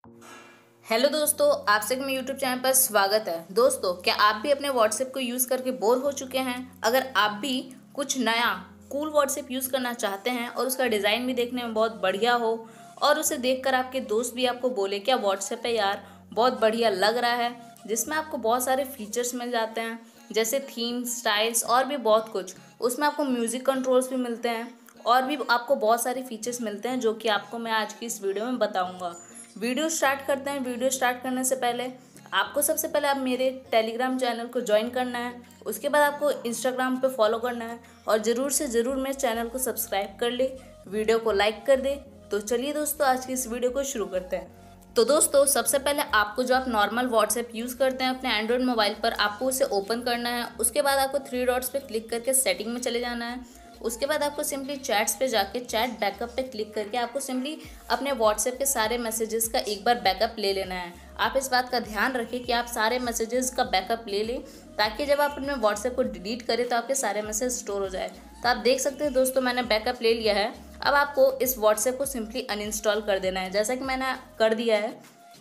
Hello दोस्तों, आप सभी मेरे यूट्यूब चैनल पर स्वागत है। दोस्तों, क्या आप भी अपने व्हाट्सएप को यूज़ करके बोर हो चुके हैं? अगर आप भी कुछ नया कूल व्हाट्सएप यूज़ करना चाहते हैं और उसका डिज़ाइन भी देखने में बहुत बढ़िया हो और उसे देखकर आपके दोस्त भी आपको बोले क्या व्हाट्सएप है यार, बहुत बढ़िया लग रहा है, जिसमें आपको बहुत सारे फीचर्स मिल जाते हैं जैसे थीम, स्टाइल्स और भी बहुत कुछ। उसमें आपको म्यूज़िक कंट्रोल्स भी मिलते हैं और भी आपको बहुत सारे फीचर्स मिलते हैं जो कि आपको मैं आज की इस वीडियो में बताऊंगा। वीडियो स्टार्ट करते हैं। वीडियो स्टार्ट करने से पहले आपको सबसे पहले आप मेरे टेलीग्राम चैनल को ज्वाइन करना है, उसके बाद आपको इंस्टाग्राम पे फॉलो करना है और ज़रूर से ज़रूर मेरे चैनल को सब्सक्राइब कर ले, वीडियो को लाइक कर दे। तो चलिए दोस्तों, आज की इस वीडियो को शुरू करते हैं। तो दोस्तों, सबसे पहले आपको जो आप नॉर्मल व्हाट्सएप यूज़ करते हैं अपने एंड्रॉयड मोबाइल पर, आपको उसे ओपन करना है। उसके बाद आपको थ्री डॉट्स पे क्लिक करके सेटिंग में चले जाना है। उसके बाद आपको सिंपली चैट्स पे जाके चैट बैकअप पे क्लिक करके आपको सिंपली अपने व्हाट्सएप के सारे मैसेजेस का एक बार बैकअप ले लेना है। आप इस बात का ध्यान रखें कि आप सारे मैसेजेस का बैकअप ले लें ताकि जब आप अपने व्हाट्सएप को डिलीट करें तो आपके सारे मैसेज स्टोर हो जाए। तो आप देख सकते हैं दोस्तों, मैंने बैकअप ले लिया है। अब आपको इस व्हाट्सएप को सिंपली अनइंस्टॉल कर देना है, जैसा कि मैंने कर दिया है।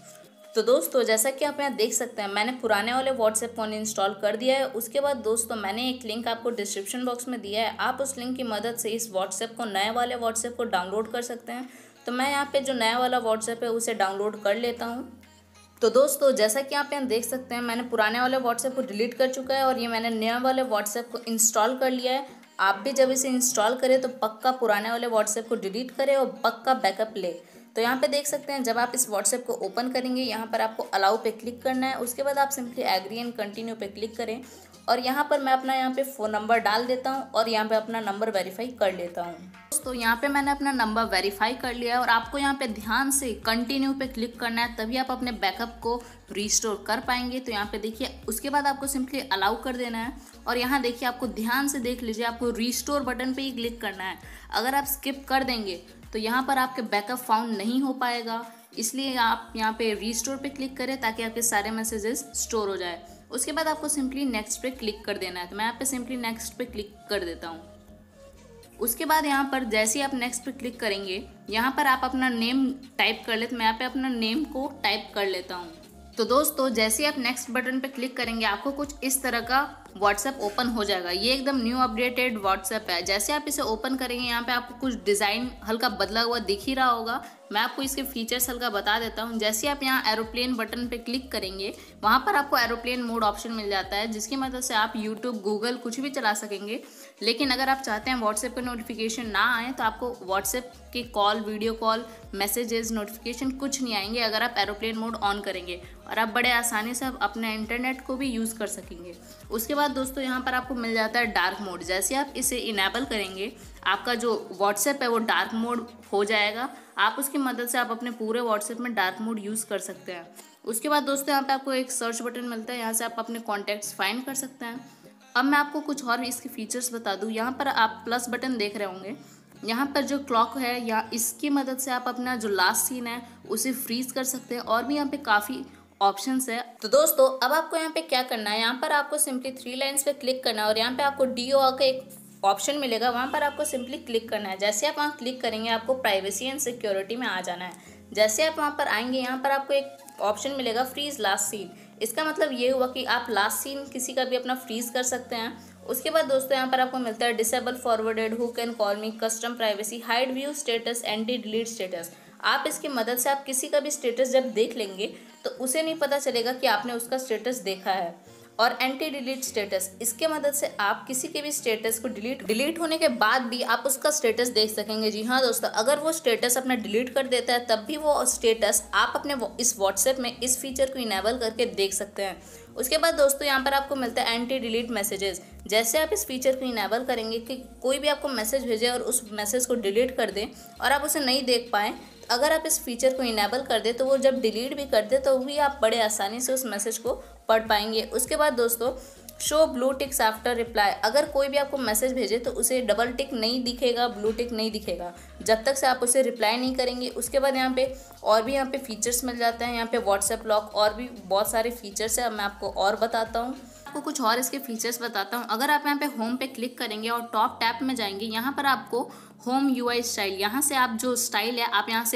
तो दोस्तों, जैसा कि आप यहाँ देख सकते हैं, मैंने पुराने वाले व्हाट्सएप को अनइंस्टॉल कर दिया है। उसके बाद दोस्तों, मैंने एक लिंक आपको डिस्क्रिप्शन बॉक्स में दिया है, आप उस लिंक की मदद से इस व्हाट्सएप को, नए वाले व्हाट्सएप को डाउनलोड कर सकते हैं। तो मैं यहाँ पे जो नया वाला व्हाट्सएप है उसे डाउनलोड कर लेता हूँ। तो दोस्तों, जैसा कि आप यहाँ देख सकते हैं, मैंने पुराने वाले व्हाट्सएप को डिलीट कर चुका है और ये मैंने नए वाले व्हाट्सएप को इंस्टॉल कर लिया है। आप भी जब इसे इंस्टॉल करें तो पक्का पुराने वाले व्हाट्सएप को डिलीट करें और पक्का बैकअप ले। तो यहाँ पे देख सकते हैं, जब आप इस व्हाट्सएप को ओपन करेंगे यहाँ पर आपको अलाउ पे क्लिक करना है। उसके बाद आप सिंपली एग्री एंड कंटिन्यू पे क्लिक करें और यहाँ पर मैं अपना यहाँ पे फ़ोन नंबर डाल देता हूँ और यहाँ पे अपना नंबर वेरीफाई कर लेता हूँ। दोस्तों, यहाँ पे मैंने अपना नंबर वेरीफाई कर लिया है और आपको यहाँ पे ध्यान से कंटिन्यू पे क्लिक करना है, तभी आप अपने बैकअप को रिस्टोर कर पाएंगे। तो यहाँ पे देखिए, उसके बाद आपको सिंपली अलाउ कर देना है और यहाँ देखिए, आपको ध्यान से देख लीजिए, आपको रिस्टोर बटन पे ही क्लिक करना है। अगर आप स्किप कर देंगे तो यहाँ पर आपके बैकअप फाउंड नहीं हो पाएगा, इसलिए आप यहाँ पे रिस्टोर पे क्लिक करें ताकि आपके सारे मैसेजेस स्टोर हो जाए। उसके बाद आपको सिंपली नेक्स्ट पे क्लिक कर देना है। तो मैं यहाँ पे सिंपली नेक्स्ट पे क्लिक कर देता हूँ। उसके बाद यहाँ पर जैसे ही आप नेक्स्ट पे क्लिक करेंगे, यहाँ पर आप अपना नेम टाइप कर ले। तो मैं यहाँ पे अपना नेम को टाइप कर लेता हूँ। तो दोस्तों, जैसे ही आप नेक्स्ट बटन पे क्लिक करेंगे, आपको कुछ इस तरह का व्हाट्सएप ओपन हो जाएगा। ये एकदम न्यू अपडेटेड व्हाट्सएप है। जैसे आप इसे ओपन करेंगे, यहाँ पे आपको कुछ डिज़ाइन हल्का बदला हुआ दिख ही रहा होगा। मैं आपको इसके फीचर्स हल्का बता देता हूँ। जैसे आप यहाँ एरोप्लेन बटन पे क्लिक करेंगे, वहाँ पर आपको एरोप्लेन मोड ऑप्शन मिल जाता है, जिसकी मदद से आप यूट्यूब, गूगल कुछ भी चला सकेंगे। लेकिन अगर आप चाहते हैं व्हाट्सएप का नोटिफिकेशन ना आए तो आपको व्हाट्सएप की call, video call, messages, notification कुछ नहीं आएंगे अगर आप एरोप्लेन मोड ऑन करेंगे और आप बड़े आसानी से अपने इंटरनेट को भी यूज़ कर सकेंगे। उसके बाद दोस्तों, यहाँ पर आपको मिल जाता है डार्क मोड। जैसे आप इसे इनेबल करेंगे, आपका जो व्हाट्सएप है वो डार्क मोड हो जाएगा। आप उसकी मदद से आप अपने पूरे व्हाट्सएप में डार्क मोड यूज़ कर सकते हैं। उसके बाद दोस्तों, यहाँ पे आपको एक सर्च बटन मिलता है, यहाँ से आप अपने कॉन्टैक्ट्स फाइंड कर सकते हैं। अब मैं आपको कुछ और इसके फीचर्स बता दूँ। यहाँ पर आप प्लस बटन देख रहे होंगे, यहाँ पर जो क्लॉक है या इसकी मदद से आप अपना जो लास्ट सीन है उसे फ्रीज कर सकते हैं और भी यहाँ पे काफ़ी ऑप्शंस है। तो दोस्तों, अब आपको यहाँ पे क्या करना है, यहाँ पर आपको सिंपली थ्री लाइन्स पे क्लिक करना है और यहाँ पे आपको DOA का एक ऑप्शन मिलेगा, वहाँ पर आपको सिंपली क्लिक करना है। जैसे आप वहाँ क्लिक करेंगे, आपको प्राइवेसी एंड सिक्योरिटी में आ जाना है। जैसे आप वहाँ पर आएंगे, यहाँ पर आपको एक ऑप्शन मिलेगा फ्रीज लास्ट सीन। इसका मतलब ये हुआ कि आप लास्ट सीन किसी का भी अपना फ्रीज कर सकते हैं। उसके बाद दोस्तों, यहाँ पर आपको मिलता है disable forwarded, who can call me, custom privacy, hide view status, anti delete status. आप इसकी मदद से आप किसी का भी स्टेटस जब देख लेंगे तो उसे नहीं पता चलेगा कि आपने उसका स्टेटस देखा है। और एंटी डिलीट स्टेटस, इसके मदद से आप किसी के भी स्टेटस को डिलीट होने के बाद भी आप उसका स्टेटस देख सकेंगे। जी हाँ दोस्तों, अगर वो स्टेटस अपना डिलीट कर देता है तब भी वो स्टेटस आप अपने इस व्हाट्सएप में इस फीचर को इनेबल करके देख सकते हैं। उसके बाद दोस्तों, यहाँ पर आपको मिलता है एंटी डिलीट मैसेजेस। जैसे आप इस फीचर को इनेबल करेंगे कि कोई भी आपको मैसेज भेजे और उस मैसेज को डिलीट कर दें और आप उसे नहीं देख पाएँ, अगर आप इस फीचर को इनेबल कर दे तो वो जब डिलीट भी कर दे तो भी आप बड़े आसानी से उस मैसेज को पढ़ पाएंगे। उसके बाद दोस्तों, show blue ticks after reply. अगर कोई भी आपको मैसेज भेजे तो उसे डबल टिक नहीं दिखेगा, ब्लू टिक नहीं दिखेगा जब तक से आप उसे रिप्लाई नहीं करेंगे। उसके बाद यहाँ पे और भी यहाँ पे फीचर्स मिल जाते हैं, यहाँ पे व्हाट्सएप लॉक और भी बहुत सारे फीचर्स है। मैं आपको और बताता हूँ, आपको कुछ और इसके फीचर्स बताता हूँ। अगर आप यहाँ पे होम पे क्लिक करेंगे और टॉप टैब में जाएंगे, यहाँ पर आपको होम UI स्टाइल, यहाँ से आप जो स्टाइल है आप यहाँ से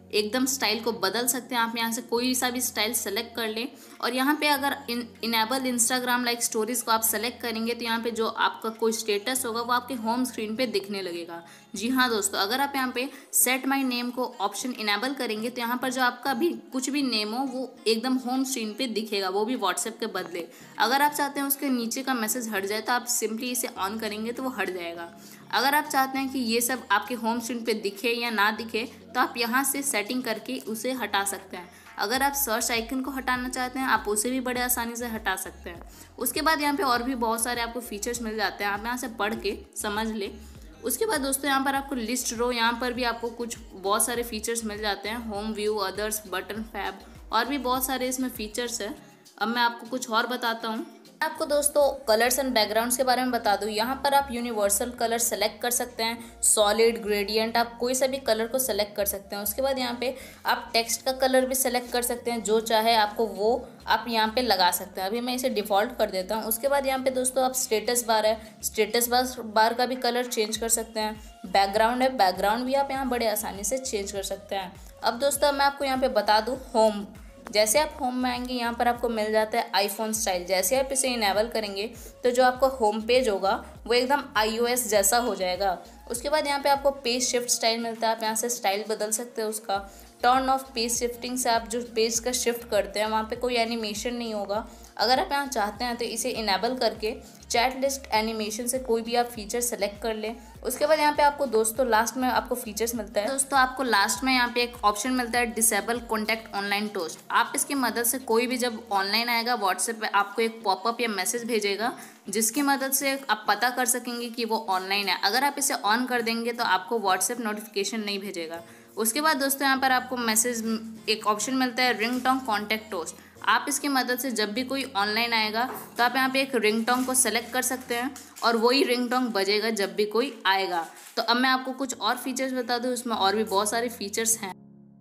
एकदम स्टाइल को बदल सकते हैं। आप यहाँ से कोई सा भी स्टाइल सेलेक्ट कर लें और यहाँ पे अगर इनेबल इंस्टाग्राम लाइक स्टोरीज को आप सेलेक्ट करेंगे तो यहाँ पे जो आपका कोई स्टेटस होगा वो आपके होम स्क्रीन पे दिखने लगेगा। जी हाँ दोस्तों, अगर आप यहाँ पे सेट माई नेम को ऑप्शन इनेबल करेंगे तो यहाँ पर जो आपका भी कुछ भी नेम हो वो एकदम होम स्क्रीन पे दिखेगा, वो भी व्हाट्सएप के बदले। अगर आप चाहते हैं उसके नीचे का मैसेज हट जाए तो आप सिंपली इसे ऑन करेंगे तो वो हट जाएगा। अगर आप चाहते हैं कि ये सब आपके होम स्क्रीन पे दिखे या ना दिखे तो आप यहाँ से सेटिंग करके उसे हटा सकते हैं। अगर आप सर्च आइकन को हटाना चाहते हैं आप उसे भी बड़े आसानी से हटा सकते हैं। उसके बाद यहाँ पे और भी बहुत सारे आपको फीचर्स मिल जाते हैं, आप यहाँ से पढ़ के समझ ले। उसके बाद दोस्तों यहाँ पर आपको लिस्ट रो, यहाँ पर भी आपको कुछ बहुत सारे फीचर्स मिल जाते हैं, home view, others, button, fab और भी बहुत सारे इसमें फीचर्स है। अब मैं आपको कुछ और बताता हूँ। आपको दोस्तों कलर्स एंड बैकग्राउंड्स के बारे में बता दूं। यहाँ पर आप यूनिवर्सल कलर सेलेक्ट कर सकते हैं, सॉलिड, ग्रेडियंट, आप कोई सा भी कलर को सेलेक्ट कर सकते हैं। उसके बाद यहाँ पे आप टेक्स्ट का कलर भी सेलेक्ट कर सकते हैं, जो चाहे आपको वो आप यहाँ पे लगा सकते हैं। अभी मैं इसे डिफ़ॉल्ट कर देता हूँ। उसके बाद यहाँ पे दोस्तों आप स्टेटस बार है, स्टेटस बार का भी कलर चेंज कर सकते हैं। बैकग्राउंड है, बैकग्राउंड भी आप यहाँ बड़े आसानी से चेंज कर सकते हैं। अब दोस्तों मैं आपको यहाँ पे बता दूँ होम, जैसे आप होम में आएंगे यहाँ पर आपको मिल जाता है आईफोन स्टाइल। जैसे आप इसे इनेबल करेंगे तो जो आपका होम पेज होगा वो एकदम iOS जैसा हो जाएगा। उसके बाद यहाँ पे आपको पेज शिफ्ट स्टाइल मिलता है, आप यहाँ से स्टाइल बदल सकते हैं उसका। टर्न ऑफ पेज शिफ्टिंग से आप जो पेज का शिफ्ट करते हैं वहाँ पे कोई एनिमेशन नहीं होगा। अगर आप यहाँ चाहते हैं तो इसे इनेबल करके चैट लिस्ट एनिमेशन से कोई भी आप फीचर सेलेक्ट कर लें। उसके बाद यहाँ पे आपको दोस्तों लास्ट में आपको फीचर्स मिलता है। दोस्तों आपको लास्ट में यहाँ पे एक ऑप्शन मिलता है डिसेबल कॉन्टैक्ट ऑनलाइन टोस्ट। आप इसकी मदद से कोई भी जब ऑनलाइन आएगा व्हाट्सएप पे आपको एक पॉपअप या मैसेज भेजेगा जिसकी मदद से आप पता कर सकेंगे कि वो ऑनलाइन है। अगर आप इसे ऑन कर देंगे तो आपको व्हाट्सएप नोटिफिकेशन नहीं भेजेगा। उसके बाद दोस्तों यहाँ पर आपको मैसेज एक ऑप्शन मिलता है रिंगटोन कॉन्टैक्ट टोस्ट। आप इसकी मदद से जब भी कोई ऑनलाइन आएगा तो आप यहाँ पे एक रिंगटोन को सेलेक्ट कर सकते हैं और वही रिंगटोन बजेगा जब भी कोई आएगा। तो अब मैं आपको कुछ और फीचर्स बता दूँ, उसमें और भी बहुत सारे फीचर्स हैं।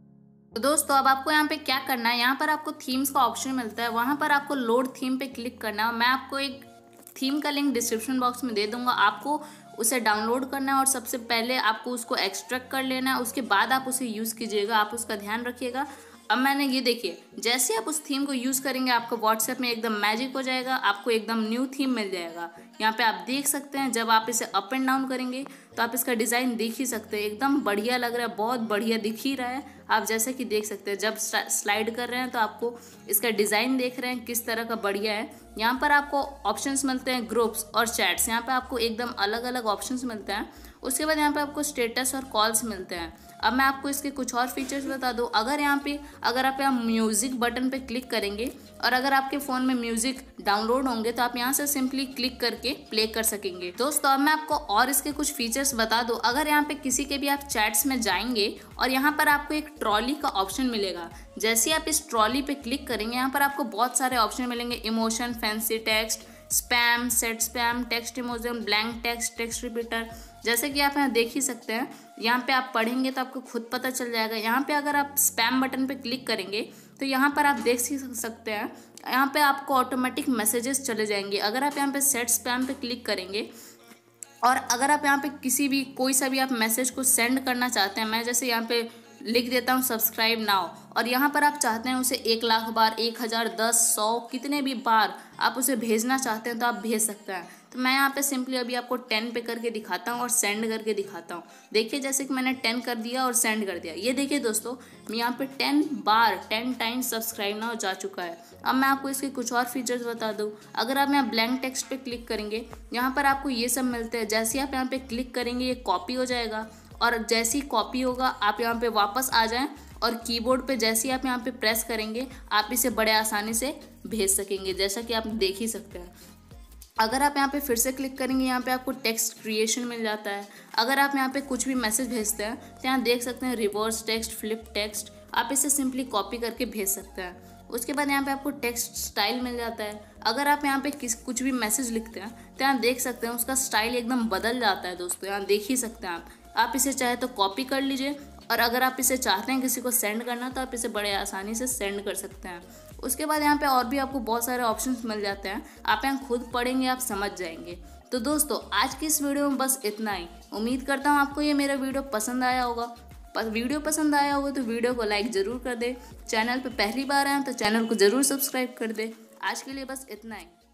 तो दोस्तों अब आपको यहाँ पे क्या करना है, यहाँ पर आपको थीम्स का ऑप्शन मिलता है, वहाँ पर आपको लोड थीम पे क्लिक करना है। मैं आपको एक थीम का लिंक डिस्क्रिप्शन बॉक्स में दे दूँगा, आपको उसे डाउनलोड करना है और सबसे पहले आपको उसको एक्सट्रैक्ट कर लेना है। उसके बाद आप उसे यूज़ कीजिएगा, आप उसका ध्यान रखिएगा। अब मैंने ये देखिए, जैसे आप उस थीम को यूज़ करेंगे आपको व्हाट्सएप में एकदम मैजिक हो जाएगा, आपको एकदम न्यू थीम मिल जाएगा। यहाँ पे आप देख सकते हैं जब आप इसे अप एंड डाउन करेंगे तो आप इसका डिज़ाइन देख ही सकते हैं, एकदम बढ़िया लग रहा है, बहुत बढ़िया दिख ही रहा है। आप जैसे कि देख सकते हैं जब स्लाइड कर रहे हैं तो आपको इसका डिज़ाइन देख रहे हैं किस तरह का बढ़िया है। यहाँ पर आपको ऑप्शंस मिलते हैं ग्रुप्स और चैट्स, यहाँ पे आपको एकदम अलग अलग ऑप्शंस मिलते हैं। उसके बाद यहाँ पे आपको स्टेटस और कॉल्स मिलते हैं। अब मैं आपको इसके कुछ और फीचर्स बता दूँ। अगर आप यहाँ म्यूज़िक बटन पे क्लिक करेंगे और अगर आपके फ़ोन में म्यूज़िक डाउनलोड होंगे तो आप यहाँ से सिंपली क्लिक करके प्ले कर सकेंगे। दोस्तों अब मैं आपको और इसके कुछ फीचर्स बता दूँ। अगर यहाँ पे किसी के भी आप चैट्स में जाएंगे और यहाँ पर आपको एक ट्रॉली का ऑप्शन मिलेगा, जैसे आप इस ट्रॉली पे क्लिक करेंगे यहाँ पर आपको बहुत सारे ऑप्शन मिलेंगे, emotion, fancy text, spam, set spam, text emotion, blank text, text repeater. जैसे कि आप यहाँ देख ही सकते हैं, यहाँ पे आप पढ़ेंगे तो आपको खुद पता चल जाएगा। यहाँ पे अगर आप स्पैम बटन पे क्लिक करेंगे तो यहाँ पर आप देख सकते हैं, यहाँ पे आपको ऑटोमेटिक मैसेजेस चले जाएंगे। अगर आप यहाँ पे सेट स्पैम पे क्लिक करेंगे और अगर आप यहाँ पे किसी भी कोई सा भी आप मैसेज को सेंड करना चाहते हैं, मैं जैसे यहाँ पे लिख देता हूँ सब्सक्राइब नाउ, और यहाँ पर आप चाहते हैं उसे 1,00,000 बार, 1,000, 10, 100, कितने भी बार आप उसे भेजना चाहते हैं तो आप भेज सकते हैं। तो मैं यहाँ पे सिंपली अभी आपको 10 पे करके दिखाता हूँ और सेंड करके दिखाता हूँ। देखिए जैसे कि मैंने 10 कर दिया और सेंड कर दिया। ये देखिए दोस्तों, मैं यहाँ पे 10 बार 10 टाइम्स सब्सक्राइब नाउ जा चुका है। अब मैं आपको इसके कुछ और फीचर्स बता दूँ। अगर आप यहाँ ब्लैंक टेक्स्ट पे क्लिक करेंगे, यहाँ पर आपको ये सब मिलते हैं। जैसे आप यहाँ पे क्लिक करेंगे ये कॉपी हो जाएगा, और जैसे ही कॉपी होगा आप यहाँ पे वापस आ जाएं और कीबोर्ड पे जैसे ही आप यहाँ पे प्रेस करेंगे आप इसे बड़े आसानी से भेज सकेंगे, जैसा कि आप देख ही सकते हैं। अगर आप यहाँ पे फिर से क्लिक करेंगे, यहाँ पे आपको टेक्स्ट क्रिएशन मिल जाता है। अगर आप यहाँ पे कुछ भी मैसेज भेजते हैं तो यहाँ देख सकते हैं रिवर्स टेक्स्ट, फ्लिप टेक्स्ट, आप इसे सिंपली कॉपी करके भेज सकते हैं। उसके बाद यहाँ पे आपको टेक्स्ट स्टाइल मिल जाता है। अगर आप यहाँ पे कुछ भी मैसेज लिखते हैं तो यहाँ देख सकते हैं उसका स्टाइल एकदम बदल जाता है दोस्तों, यहाँ देख ही सकते हैं आप इसे चाहे तो कॉपी कर लीजिए, और अगर आप इसे चाहते हैं किसी को सेंड करना तो आप इसे बड़े आसानी से सेंड कर सकते हैं। उसके बाद यहाँ पे और भी आपको बहुत सारे ऑप्शंस मिल जाते हैं, आप यहाँ खुद पढ़ेंगे आप समझ जाएंगे। तो दोस्तों आज की इस वीडियो में बस इतना ही। उम्मीद करता हूँ आपको ये मेरा वीडियो पसंद आया होगा। वीडियो पसंद आया होगा तो वीडियो को लाइक ज़रूर कर दे। चैनल पर पहली बार आए तो चैनल को ज़रूर सब्सक्राइब कर दे। आज के लिए बस इतना ही।